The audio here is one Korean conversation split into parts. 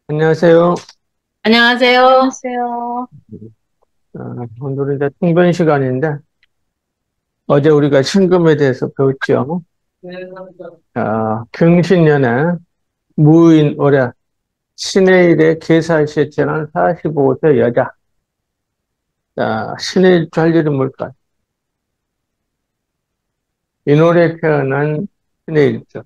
안녕하세요. 안녕하세요. 안녕하세요. 오늘은 이제 통변 시간인데, 어제 우리가 신금에 대해서 배웠죠. 경신년에 무인 올해 신의 일에 계사시에 태어난 45세 여자. 신의 일 잘일은 뭘까요? 인월에 태어난 신의 일죠.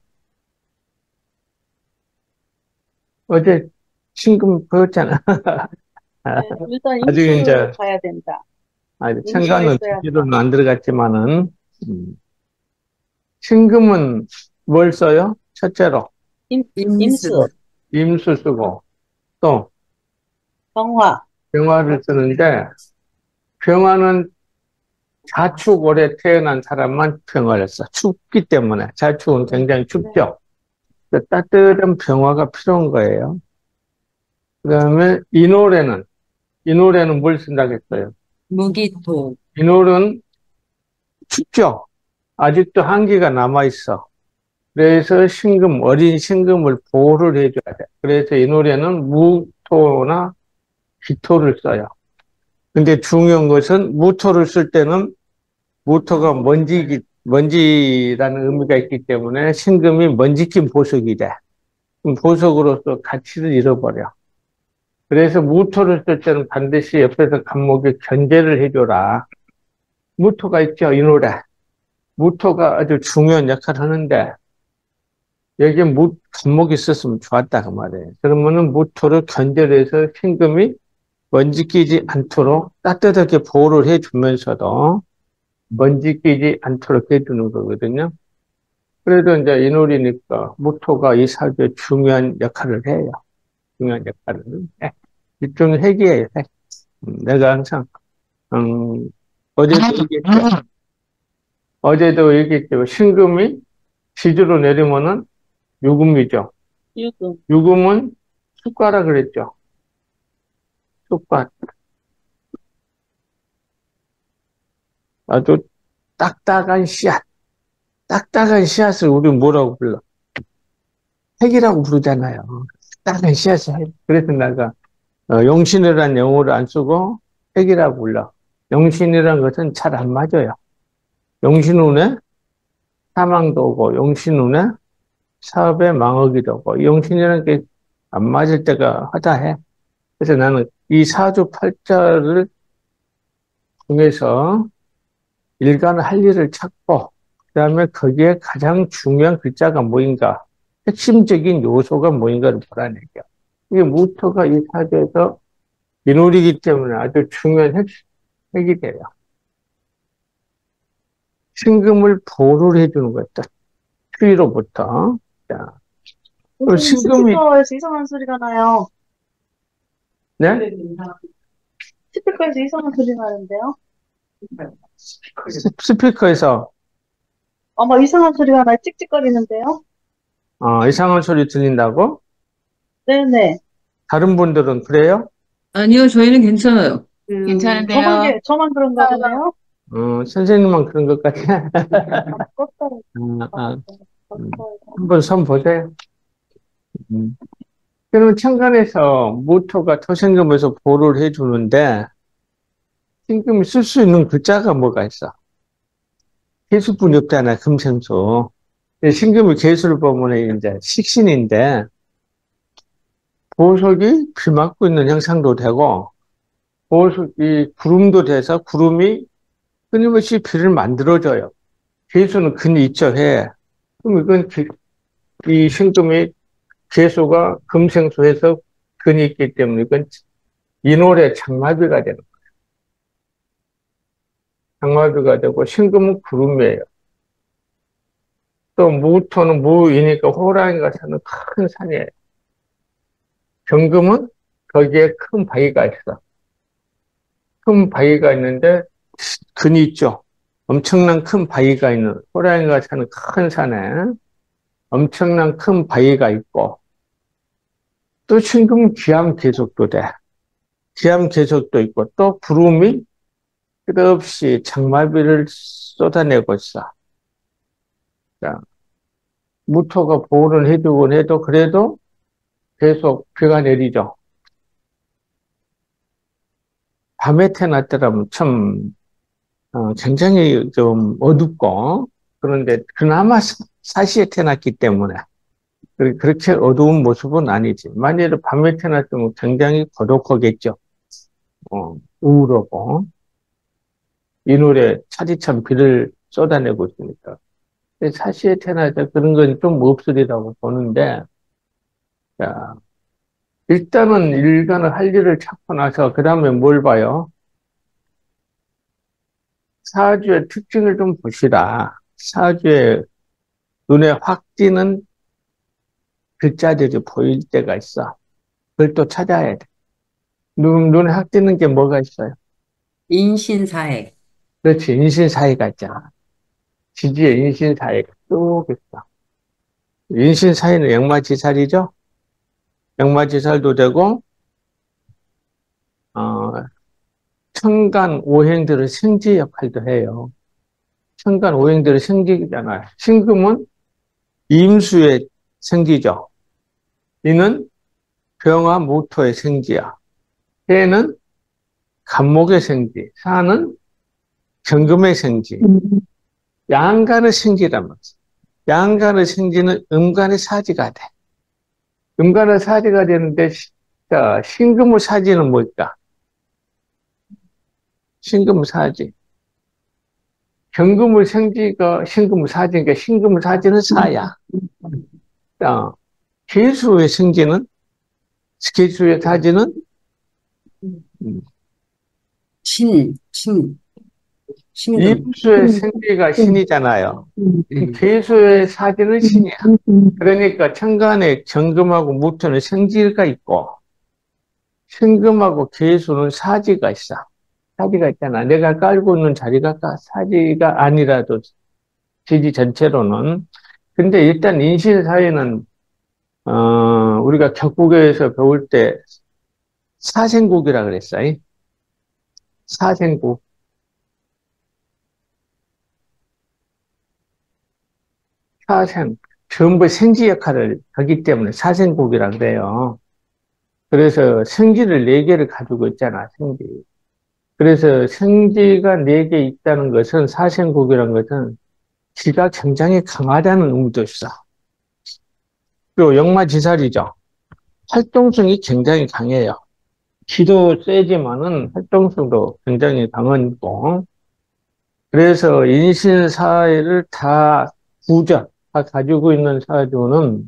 어제 신금 배웠잖아. 네, 일단 아직 이제, 임수 가야 된다. 아직 임수가 천간은 있어야 한다. 주기로는 안 들어갔지만은, 신금은 뭘 써요? 첫째로, 임수, 임수 쓰고, 또, 병화, 병화를 쓰는데, 병화는 자축월에 태어난 사람만 병화를 써. 춥기 때문에. 자축은 굉장히 네. 춥죠. 따뜻한 병화가 필요한 거예요. 그 다음에 인월에는 뭘 쓴다고 했어요? 무기토. 인월은 춥죠. 아직도 한기가 남아있어. 그래서 어린 신금을 보호를 해줘야 돼. 그래서 인월에는 무토나 기토를 써요. 근데 중요한 것은 무토를 쓸 때는 무토가 먼지라는 의미가 있기 때문에 신금이 먼지낀 보석이 돼. 그럼 보석으로서 가치를 잃어버려. 그래서 무토를 쓸 때는 반드시 옆에서 간목에 견제를 해줘라. 무토가 있죠, 이 노래. 무토가 아주 중요한 역할을 하는데, 여기에 간목이 있었으면 좋았다, 그 말이에요. 그러면은 무토를 견제를 해서 신금이 먼지 끼지 않도록 따뜻하게 보호를 해주면서도 먼지 끼지 않도록 해주는 거거든요. 그래도 이제 인월이니까 무토가 이 사주에 중요한 역할을 해요. 중요한 역할을 해. 일종의 핵이에요, 핵. 내가 항상, 음, 어제도 얘기했죠. 어제도 얘기했죠. 신금이 지주로 내리면은 유금이죠. 유금, 유금은 숟가락 그랬죠. 숟가락. 아주 딱딱한 씨앗. 딱딱한 씨앗을 우리 뭐라고 불러? 핵이라고 부르잖아요. 딱딱한 씨앗을 핵. 그래서 내가 용신이라는 영어를 안 쓰고 핵이라고 불러. 용신이라는 것은 잘 안 맞아요. 용신운에 사망도 오고, 용신운에 사업에 망하기도 하고, 용신이라는 게 안 맞을 때가 허다해. 그래서 나는 이 사주 팔자를 통해서 일간을 할 일을 찾고, 그 다음에 거기에 가장 중요한 글자가 뭐인가, 핵심적인 요소가 뭐인가를 보라는 얘기야. 이게 무토가 이 사주에서 인월이기 때문에 아주 중요한 핵이 돼요. 신금을 보호를 해주는 거다. 추위로부터. 자, 그리고 선생님 신금이, 스피커에서 이상한 소리가 나요. 네? 스피커에서 이상한 소리 나는데요? 스피커에서, 아마 이상한 소리가 나요. 찍찍거리는데요? 이상한 소리 들린다고? 네네. 다른 분들은 그래요? 아니요, 저희는 괜찮아요. 저만, 괜찮은데요. 저만 그런가 보네요? 선생님만 그런 것 같아. 껐다, 아, 아, 음. 껐다. 한번 손 보세요. 음. 그러면 천간에서 모토가 토생금에서 보호를 해주는데, 신금이 쓸 수 있는 글자가 뭐가 있어? 개수뿐이 없잖아, 금생수. 신금이 개수를 보면 이제 식신인데, 보석이 비 맞고 있는 형상도 되고, 보석이 구름도 돼서 구름이 끊임없이 비를 만들어줘요. 개수는 근이 있죠, 해. 그럼 이 신금이 개수가 금생수에서 근이 있기 때문에 이건 인월의 장마비가 되는 거예요. 장마비가 되고 신금은 구름이에요. 또 무토는 무이니까 호랑이가 사는 큰 산이에요. 경금은 거기에 큰 바위가 있어. 큰 바위가 있는데 근이 있죠. 엄청난 큰 바위가 있는 호랑이가 사는 큰 산에 엄청난 큰 바위가 있고 또 신금은 기암 계속도 돼. 기암 계속도 있고 또 구름이 끝없이 장마비를 쏟아내고 있어. 자, 무토가 보호를 해주곤 해도 그래도 계속 비가 내리죠. 밤에 태어났더라면 참 굉장히 좀 어둡고, 그런데 그나마 사시에 태어났기 때문에 그렇게 어두운 모습은 아니지. 만약에 밤에 태어났으면 굉장히 고독하겠죠. 우울하고 이노래 차디찬 비를 쏟아내고 있으니까. 근데 사시에 태어나서 그런 건 좀 없으리라고 보는데, 자, 일단은 일간을 할 일을 찾고 나서 그 다음에 뭘 봐요? 사주의 특징을 좀 보시라. 사주에 눈에 확 띄는 글자들이 보일 때가 있어. 그걸 또 찾아야 돼. 눈에 확 띄는 게 뭐가 있어요? 인신사회. 그렇지, 인신사회가 있잖아. 지지에 인신사회가 쭉 있어. 인신사회는 역마지살이죠? 역마지살도 되고, 어, 천간 오행들의 생지 역할도 해요. 천간 오행들의 생지잖아요. 신금은 임수의 생지죠. 이는 병화 모토의 생지야. 해는 간목의 생지, 사는 경금의 생지, 양간의 생지란 말이야. 양간의 생지는 음간의 사지가 돼. 음간의 사지가 되는데, 자, 신금의 사지는 뭘까? 신금의 사지. 경금의 생지가 신금의 사지니까 신금의 사지는 사야. 계수의 생지는, 계수의 사지는 신금. 임수의 생지가 신이잖아요. 계수의 사지는 신이야. 그러니까 천간에 경금하고 무토는 생지가 있고, 신금하고 계수는 사지가 있어. 사지가 있잖아. 내가 깔고 있는 자리가 사지가 아니라도 지지 전체로는. 근데 일단 인신 사회는 우리가 격국에서 배울 때 사생국이라 그랬어요. 사생국. 사생. 전부 생지 역할을 하기 때문에 사생국이라 그래요. 그래서 생지를 4개를 가지고 있잖아, 생지. 그래서 생지가 4개 있다는 것은, 사생국이라는 것은 기가 굉장히 강하다는 의미도 있어. 그리고 역마지살이죠. 활동성이 굉장히 강해요. 기도 세지만은 활동성도 굉장히 강하고, 그래서 인신사회를 다 다 가지고 있는 사주는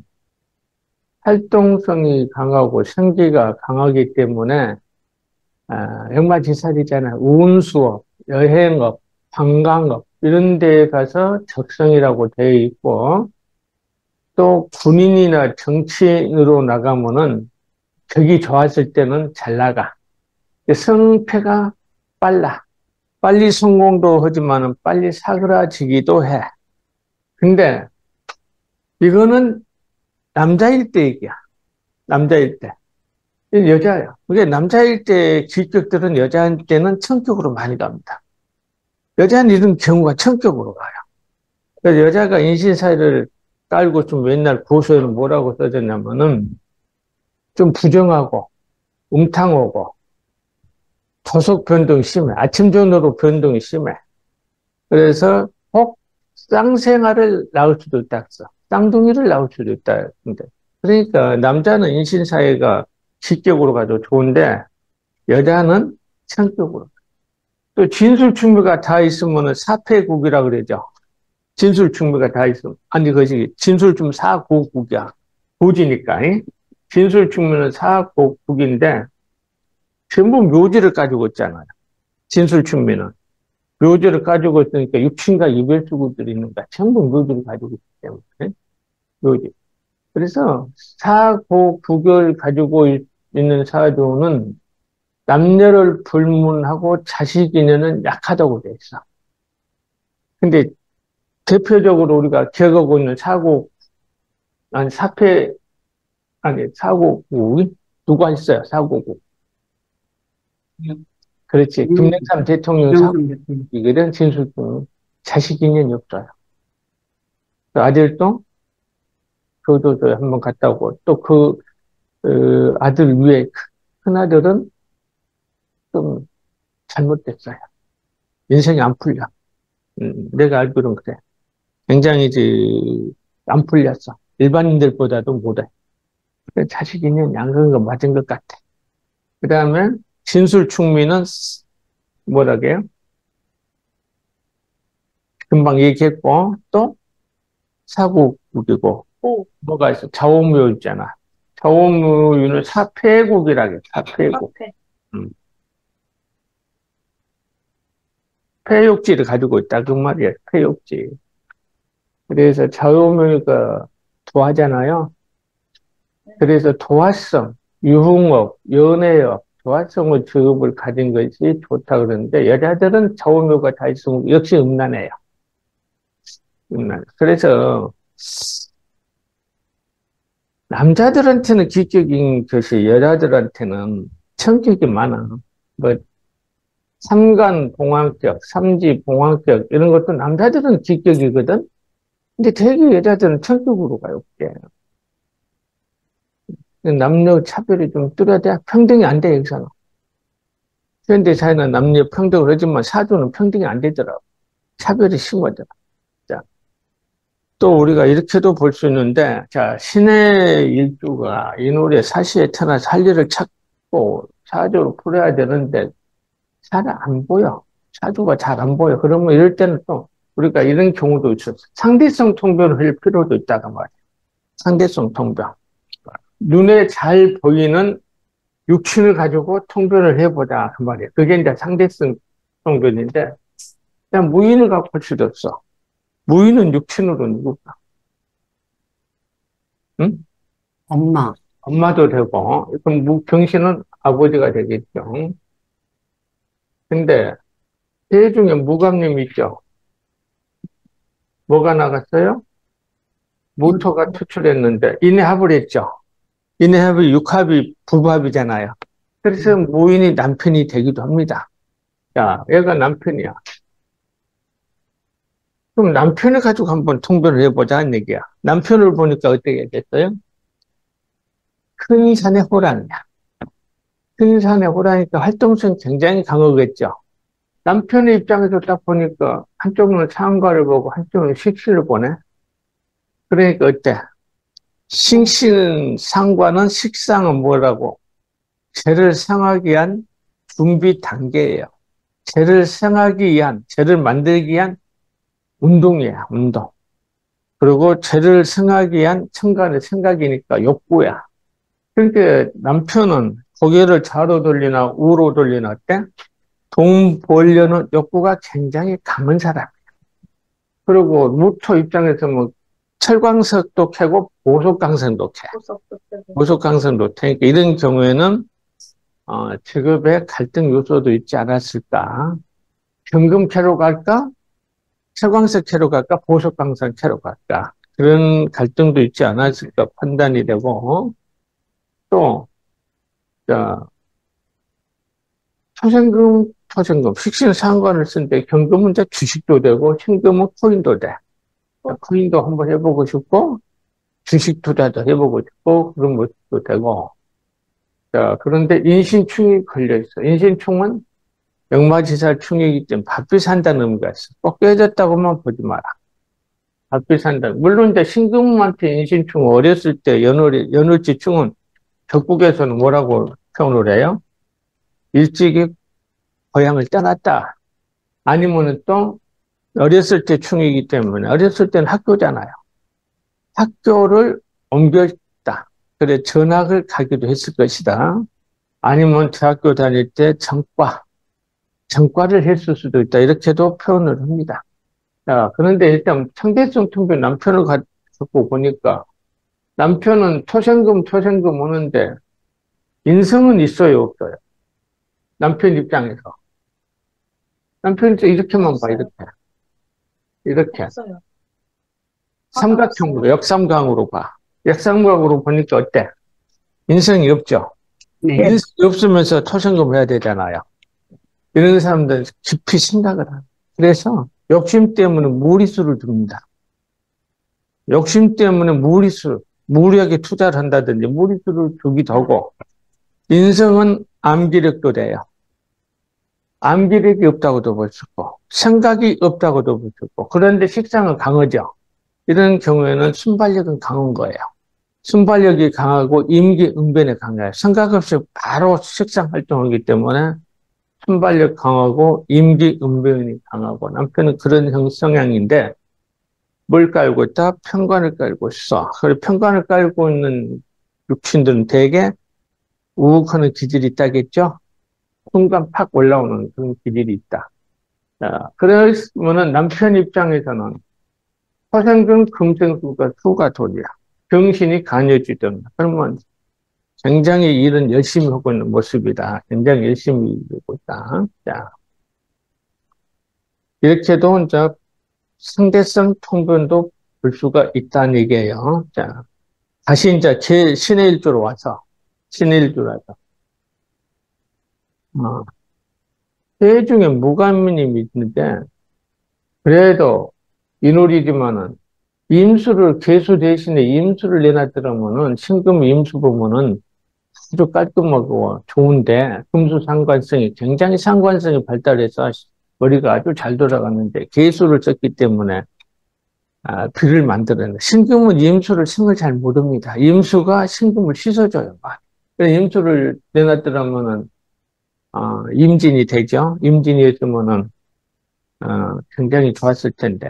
활동성이 강하고 생기가 강하기 때문에 역마지살이잖아요. 운수업, 여행업, 관광업 이런 데에 가서 적성이라고 되어 있고, 또 군인이나 정치인으로 나가면은 격이 좋았을 때는 잘 나가. 성패가 빨라. 빨리 성공도 하지만은 빨리 사그라지기도 해. 근데 이거는 남자일 때 얘기야. 남자일 때. 여자야. 그게 남자일 때 기격들은 여자한테는 성격으로 많이 갑니다. 여자는 이런 경우가 성격으로 가요. 그래서 여자가 인신사회를 깔고 좀 맨날 고소에는 뭐라고 써졌냐면은 좀 부정하고 음탕하고 토속 변동이 심해. 아침 저녁으로 변동이 심해. 그래서 혹 쌍생아를 낳을 수도 있다. 쌍둥이를 낳을 수도 있다. 그러니까 남자는 인신사회가 직격으로 가도 좋은데 여자는 성격으로. 또 진술충묘가 다 있으면 사패국이라 그러죠. 진술충묘가 다 있으면. 아니, 그것이 진술충 사고국이야. 고지니까. 진술충묘는 사고국인데 전부 묘지를 가지고 있잖아요. 진술충묘는. 묘지를 가지고 있으니까 육친과 이별수구들이 있는 거야. 전부 묘지를 가지고 있기 때문에. 묘지. 그래서 사고국을 가지고 있는 사주는 남녀를 불문하고 자식 인연은 약하다고 돼 있어. 근데 대표적으로 우리가 기억하고 있는 사고국이 누가 있어요? 사고국. 그렇지. 김영삼 대통령 사고국이거든. 진술중 자식 인연이 없어요. 그 아들도 교도소에 한번 갔다 오고, 또 아들 위에 큰아들은 좀 잘못됐어요. 인생이 안 풀려. 내가 알기로는 그래. 굉장히 안 풀렸어. 일반인들보다도 못해. 자식이는 양근거 맞은 것 같아. 그 다음에 진술충미는 뭐라게요? 금방 얘기했고 또 사고국이고 오, 뭐가 있어? 자오묘 있잖아. 자오묘유는 사폐국이라게. 사폐국. 카페. 음. 폐욕지를 가지고 있다 그 말이야. 폐욕지. 그래서 자오묘유가 도화잖아요. 그래서 도화성, 유흥업, 연애업, 도화성의 직업을 가진 것이 좋다 그러는데 여자들은 자오묘가 다 있으면 역시 음란해요. 음란. 그래서 남자들한테는 기적인 것이 여자들한테는 성격이 많아. 뭐 삼간 봉황격, 삼지 봉황격 이런 것도 남자들은 기격이거든. 근데 되게 여자들은 성격으로 가요. 그게. 남녀 차별이 좀 뚜렷해. 평등이 안 돼, 여기서는. 현대 사회는 남녀 평등을 하지만 사주는 평등이 안 되더라고. 차별이 심하더라. 자, 또 우리가 이렇게도 볼 수 있는데, 자, 신의 일주가 인월의 사시에 태어나 살리를 찾고 사주를 풀어야 되는데, 잘 안 보여. 사주가 잘 안 보여. 그러면 이럴 때는 또 우리가 이런 경우도 있었어. 상대성 통변을 할 필요도 있다가 말이야. 상대성 통변. 눈에 잘 보이는 육신을 가지고 통변을 해보자. 그 말이야. 그게 이제 상대성 통변인데, 그냥 무인을 갖고 할 수도 없어. 무인은 육신으로 누굴까? 응? 엄마, 엄마도 되고, 그럼 경신은 아버지가 되겠죠. 근데, 새 중에 무감님 있죠? 뭐가 나갔어요? 모토가 투출했는데, 인해합을 했죠. 인해합이 육합이 부합이잖아요. 그래서 무인이 남편이 되기도 합니다. 야, 얘가 남편이야. 그럼 남편을 가지고 한번 통변을 해보자는 얘기야. 남편을 보니까 어떻게 됐어요? 큰 산의 호랑이야. 큰 산의 호랑이니까 활동성이 굉장히 강하겠죠. 남편의 입장에서 딱 보니까 한쪽은 상과를 보고 한쪽은 식신을 보네. 그러니까 어때? 식신 상과는 식상은 뭐라고? 죄를 생하기 위한 준비 단계예요. 죄를 생하기 위한, 죄를 만들기 위한 운동이야, 운동. 그리고 죄를 생하기 위한 천간의 생각이니까 욕구야. 그러니까 남편은 고개를 좌로 돌리나 우로 돌리나 어때? 돈 벌려는 욕구가 굉장히 강한 사람이야. 그리고 무토 입장에서 뭐 철광석도 캐고 보석강선도 캐. 보석강선도 캐니까 이런 경우에는 직업에 갈등 요소도 있지 않았을까? 경금 캐로 갈까? 철광석 캐로 갈까? 보석강선 캐로 갈까? 그런 갈등도 있지 않았을까 판단이 되고 또 자, 토생금, 식신 상관을 쓴데 경금은 이제 주식도 되고 현금은 코인도 돼. 코인도 한번 해보고 싶고 주식 투자도 해보고 싶고 그런 것도 되고 자, 그런데 인신충이 걸려있어. 인신충은 역마지살 충이기 때문에 바삐 산다는 의미가 있어. 꼭 깨졌다고만 보지 마라. 바삐 산다. 물론 이제 신금한테 인신충 어렸을 때 연월지충은 적국에서는 뭐라고 표현을 해요? 일찍이 고향을 떠났다. 아니면은 또 어렸을 때 충이기 때문에 어렸을 때는 학교잖아요. 학교를 옮겼다. 그래 전학을 가기도 했을 것이다. 아니면 대학교 다닐 때 전과를 했을 수도 있다. 이렇게도 표현을 합니다. 자, 그런데 일단 상대성 통변 남편을 갖고 보니까 남편은 토생금 오는데 인성은 있어요, 없어요? 남편 입장에서. 남편이 이렇게만 봐, 이렇게. 이렇게. 없어요. 삼각형으로, 역삼각으로 봐. 역삼각으로 보니까 어때? 인성이 없죠? 네, 인성이 없으면서 토생금 해야 되잖아요. 이런 사람들 깊이 생각을 하고. 그래서 욕심 때문에 무리수를 두릅니다. 욕심 때문에 무리수. 무리하게 투자를 한다든지 무리수를 주기도 하고, 인성은 암기력도 돼요. 암기력이 없다고도 볼 수 있고, 생각이 없다고도 볼 수 있고, 그런데 식상은 강하죠. 이런 경우에는 순발력은 강한 거예요. 순발력이 강하고 임기응변에 강해요. 생각 없이 바로 식상 활동하기 때문에 순발력 강하고 임기응변이 강하고, 남편은 그런 성향인데 뭘 깔고 있다? 편관을 깔고 있어. 그리고 편관을 깔고 있는 육신들은 대개 우욱하는 기질이 있다겠죠? 순간 팍 올라오는 그런 기질이 있다. 자, 그러면은 남편 입장에서는 화생금, 금생수가 수가 돌이야. 정신이 강해지든, 그러면 굉장히 일은 열심히 하고 있는 모습이다. 굉장히 열심히 일하고 있다. 자, 이렇게도 이제 상대성 통변도 볼 수가 있다는 얘기예요. 자, 다시 이제 신의 일조로 와서, 새 중에 무관미님이 있는데, 그래도 인월이지만은, 임수를, 계수 대신에 임수를 내놨더라면은, 신금 임수 보면은 아주 깔끔하고 좋은데, 금수 상관성이, 굉장히 상관성이 발달해서 머리가 아주 잘 돌아갔는데, 계수를 썼기 때문에, 비를 만들어내. 신금은 임수를 신을 잘 모릅니다. 임수가 신금을 씻어줘요. 그래서 임수를 내놨더라면은, 임진이 되죠. 임진이 했으면은, 굉장히 좋았을 텐데.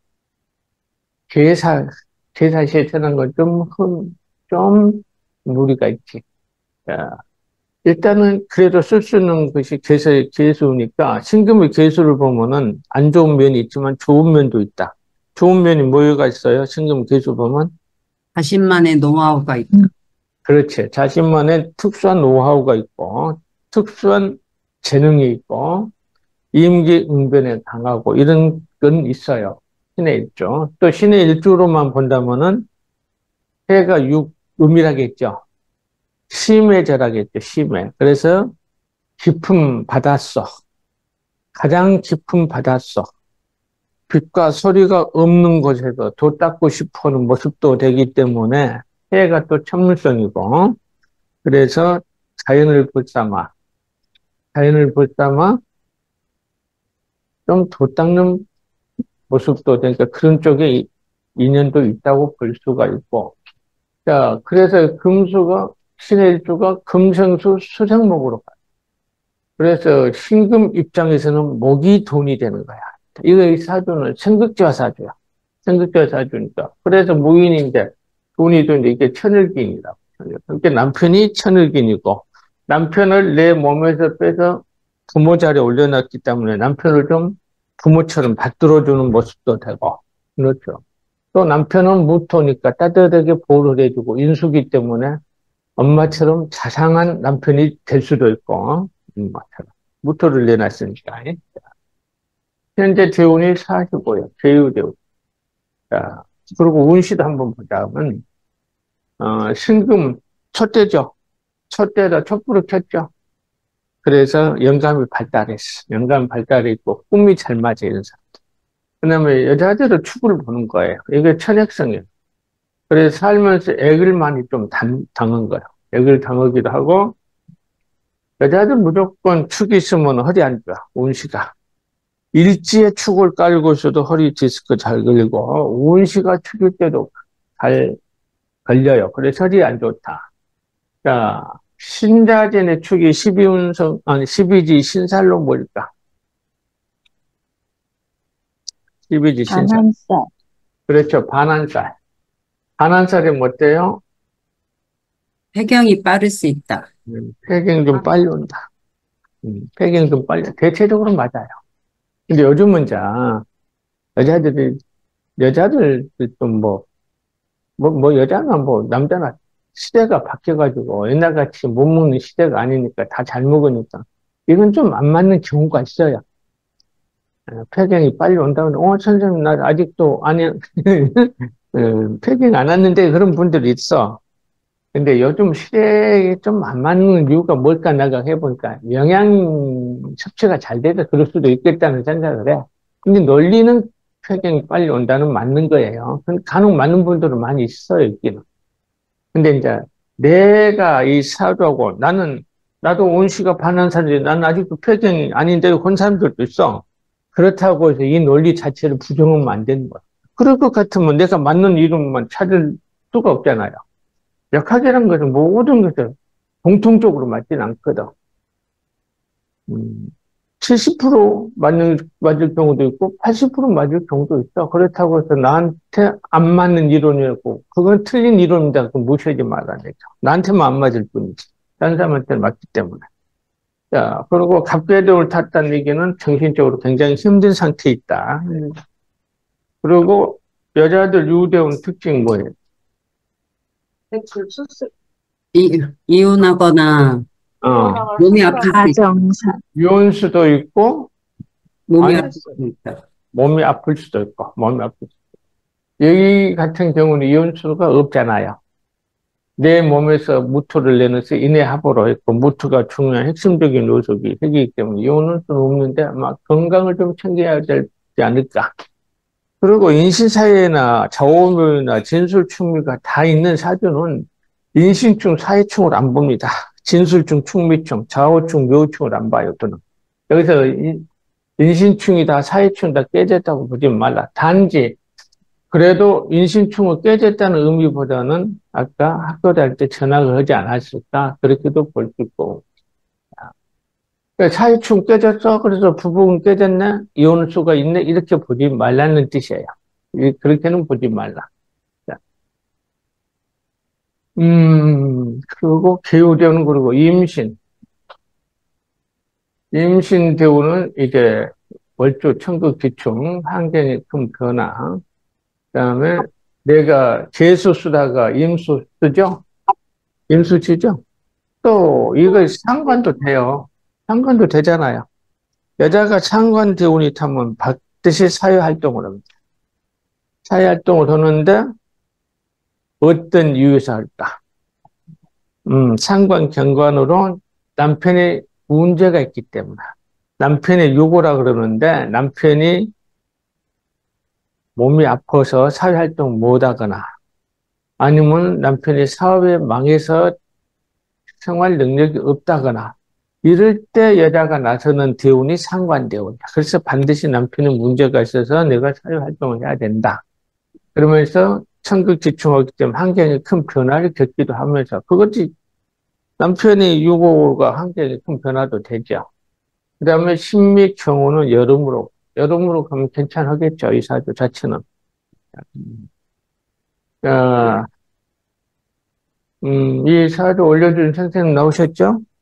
제사시에 태어난 건 좀 무리가 있지. 자, 일단은 그래도 쓸 수 있는 것이 계수니까, 신금의 계수를 보면은 안 좋은 면이 있지만 좋은 면도 있다. 좋은 면이 뭐가 있어요? 신금 계수 보면? 자신만의 노하우가 있다. 그렇지. 자신만의 특수한 노하우가 있고, 특수한 재능이 있고, 임기응변에 강하고, 이런 건 있어요. 신의 일조. 또 신의 일조로만 본다면은 해가 음이라겠죠. 심해 절하겠죠. 심해. 그래서 깊은 바닷속, 가장 깊은 바닷속, 빛과 소리가 없는 곳에서 도 닦고 싶어하는 모습도 되기 때문에 해가 또 천물성이고, 그래서 자연을 볼삼아 좀 도 닦는 모습도 되니까 그런 쪽에 인연도 있다고 볼 수가 있고, 자, 그래서 신의 일주가 금생수 수생목으로 가요. 그래서 신금 입장에서는 목이 돈이 되는 거야. 이거 사주는 생극지화 사주야. 생극지화 사주니까. 그래서 무인인데 돈이 되는데 이게 천을긴이라고. 그러니까 남편이 천을긴이고, 남편을 내 몸에서 빼서 부모 자리에 올려놨기 때문에 남편을 좀 부모처럼 받들어주는 모습도 되고, 그렇죠. 또 남편은 무토니까 따뜻하게 보호를 해주고, 인수기 때문에 엄마처럼 자상한 남편이 될 수도 있고, 엄마처럼. 무토를 내놨으니까. 현재 재운이 45요. 제유재운. 자, 그리고 운시도 한번 보자면, 신금, 첫째죠. 첫째다, 촛불을 켰죠. 그래서 영감이 발달했어. 영감이 발달했고, 꿈이 잘 맞아요, 이런 사람. 그 다음에 여자들은 축을 보는 거예요. 이게 천액성이에요. 그래서 살면서 액을 많이 좀 당한 거예요. 액을 당하기도 하고, 여자들 무조건 축이 있으면 허리 안 좋아, 운시가. 일지에 축을 깔고 있어도 허리 디스크 잘 걸리고, 운시가 축일 때도 잘 걸려요. 그래서 허리 안 좋다. 자, 신자진의 축이 12지 신살로 뭘까? 12지 신살. 반한살. 그렇죠. 반한살. 반한살이 뭐 어때요? 폐경이 빠를 수 있다. 폐경 좀 빨리 온다. 폐경 좀 빨리. 대체적으로 맞아요. 근데 요즘은 여자들 좀 여자나 남자나 시대가 바뀌어가지고 옛날같이 못 먹는 시대가 아니니까 다 잘 먹으니까 이건 좀 안 맞는 경우가 있어요. 폐경이 빨리 온다면, 선생님, 나 아직도 폐경 안 왔는데 그런 분들이 있어. 근데 요즘 시대에 좀 안 맞는 이유가 뭘까 내가 해보니까 영양 섭취가 잘 돼서 그럴 수도 있겠다는 생각을 해. 근데 논리는 폐경이 빨리 온다는 맞는 거예요. 간혹 맞는 분들은 많이 있어요, 있기는. 근데 이제 내가 이 사주하고 나도 온씨가 반한 사람인데 나는 아직도 폐경이 아닌데 그런 사람들도 있어. 그렇다고 해서 이 논리 자체를 부정하면 안 되는 거야. 그럴 것 같으면 내가 맞는 이름만 찾을 수가 없잖아요. 역학이라는 것은 모든 것을 공통적으로 맞지는 않거든. 70% 맞을 경우도 있고 80% 맞을 경우도 있어. 그렇다고 해서 나한테 안 맞는 이론이었고 그건 틀린 이론이다. 그럼 무시하지 말아야 되죠. 나한테만 안 맞을 뿐이지. 다른 사람한테는 맞기 때문에. 자, 그리고 갑궤도를 탔다는 얘기는 정신적으로 굉장히 힘든 상태에 있다. 그리고 여자들 유대운 특징이 뭐예요? 백불수술, 이혼하거나 어, 몸이 아플 수 있다. 가정사. 유혼수도 있고 몸이 아니, 아플 수 있다. 몸이 아플 수도 있고 몸이 아플 수도 있고. 여기 같은 경우는 이혼수가 없잖아요. 내 몸에서 무토를 내면서 인해합으로 했고 무토가 중요한 핵심적인 요소이기 때문에 이혼은 좀 없는데 아마 건강을 좀 챙겨야 되지 않을까. 그리고 인신사회나 자오묘나 진술충미가 다 있는 사주는 인신충, 사회충을 안 봅니다. 진술충, 충미충, 자오충, 묘충을 안 봐요, 저는. 여기서 인신충이 다 사회충 다 깨졌다고 보지 말라. 단지 그래도 인신충을 깨졌다는 의미보다는 아까 학교 다닐 때 전학을 하지 않았을까? 그렇게도 볼 수 있고. 그러니까 사회충 깨졌어? 그래서 부부는 깨졌네? 이혼할 수가 있네? 이렇게 보지 말라는 뜻이에요. 그렇게는 보지 말라. 자, 그리고 기후대우는 그리고 임신. 임신 대우는 이제 월조, 천극, 기충, 환경의 큰 변화. 그다음에 내가 재수 쓰다가 임수 쓰죠? 임수 치죠? 또 이거 상관도 돼요. 상관도 되잖아요. 여자가 상관 대운이 타면 반드시 사회활동을 합니다. 사회활동을 하는데 어떤 이유에서 할까? 상관 경관으로 남편의 문제가 있기 때문에 남편의 요구라 그러는데 남편이 몸이 아파서 사회활동 못하거나 아니면 남편이 사업에 망해서 생활 능력이 없다거나 이럴 때 여자가 나서는 대운이 상관대운이야. 그래서 반드시 남편의 문제가 있어서 내가 사회활동을 해야 된다. 그러면서 천극지충하기 때문에 환경에 큰 변화를 겪기도 하면서 그것이 남편의 요구가 환경에 큰 변화도 되죠. 그 다음에 신맥 경우는 여름으로 가면 괜찮겠죠. 이 사주 자체는. 이 사주 올려준 선생님 나오셨죠?